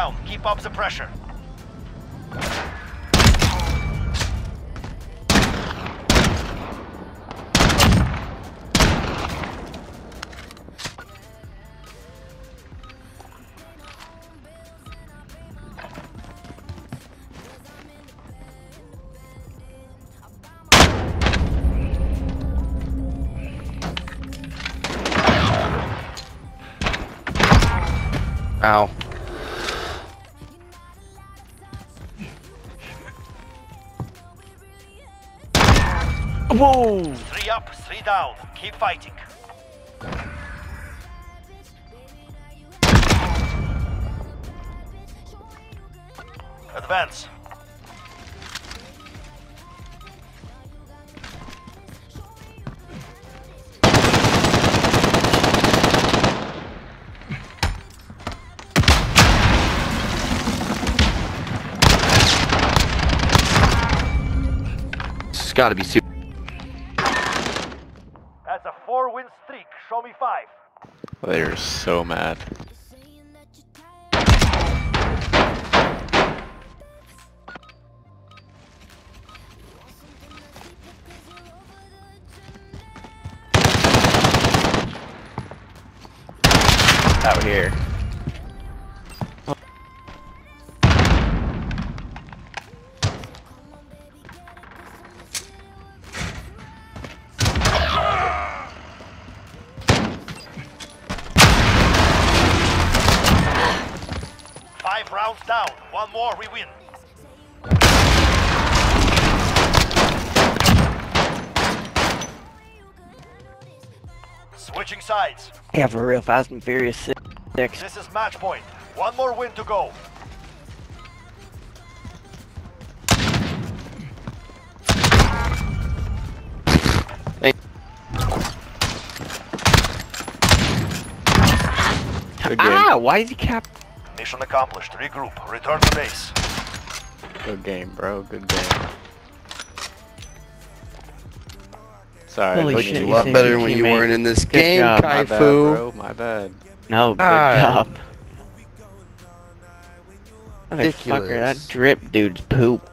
down. Keep up the pressure. Ow. Whoa! 3 up, 3 down. Keep fighting. Advance. It's gotta be super. That's a 4-win streak. Show me 5. They're so mad. Out here. 5 rounds down. 1 more, we win. Switching sides. Yeah, for real, Fast and Furious 6. This is match point. 1 more win to go. Good game. Ah, why is he cap? Mission accomplished. Regroup. Return to base. Good game, bro. Good game. Sorry, Holy look shit, at A you lot saved better your when you teammate. weren't in this Good game, job. My bad, Kaifu. bro. My bad. No, good Ah. job. Motherfucker, that Ridiculous. drip dude's poop.